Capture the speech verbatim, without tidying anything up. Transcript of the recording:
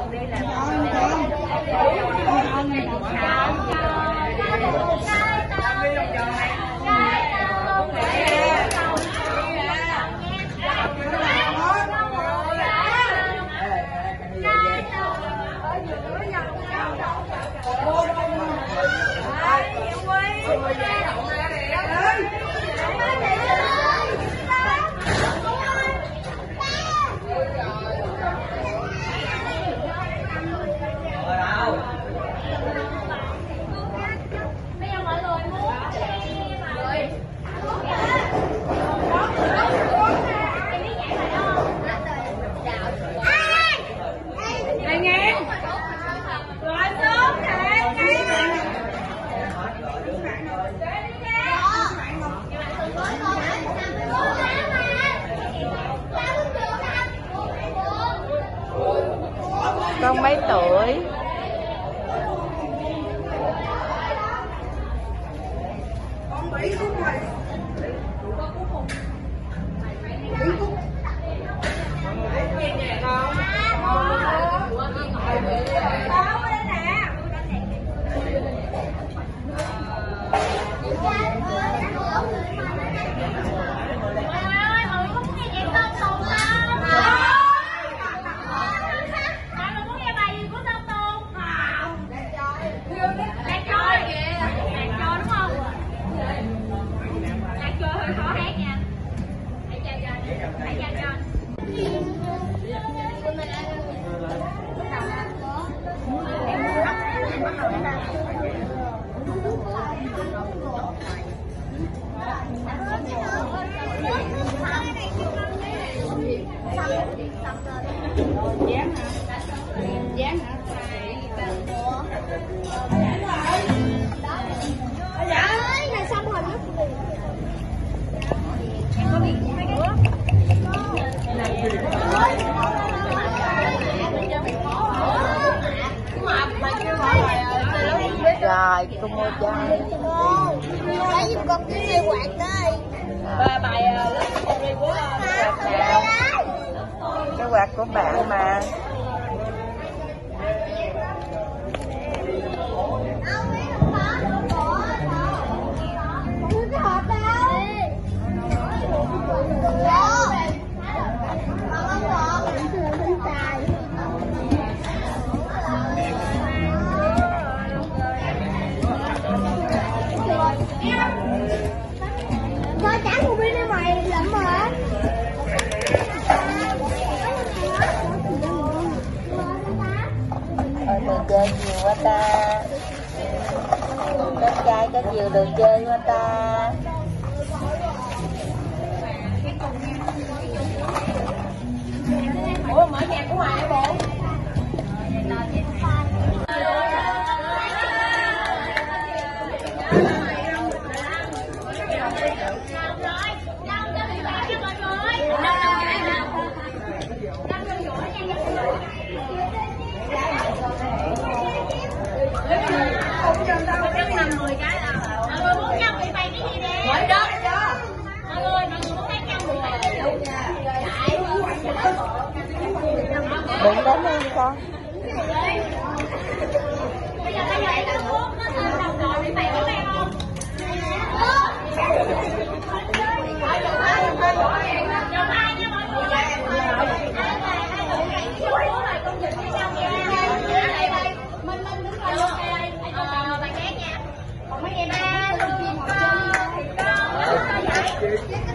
Con mấy tuổi? Con bảy phút rồi. bảy phút. Báo lên nè. Dán hả? Dán hả? Dạ ơi, này xong rồi đó. Em có bị mấy cái Rồi, cô mua chai. Lấy giùm con cái cây quạt đây. Ba bài của cái quạt của bạn mà. Coi trả một bên đây mày lắm hả? Ôi đồ chơi nhiều quá ta. Có trai có nhiều đồ chơi quá ta. Ủa mở nhạc của Hoài hả bộ? Đừng đánh em con. Bây giờ bây giờ em đang uống nó từ đầu rồi thì mày có nghe không? Chồng ai nha mọi người. Minh Minh đứng lên luôn. Bài ghét nha. Còn mấy em ba luôn. Con.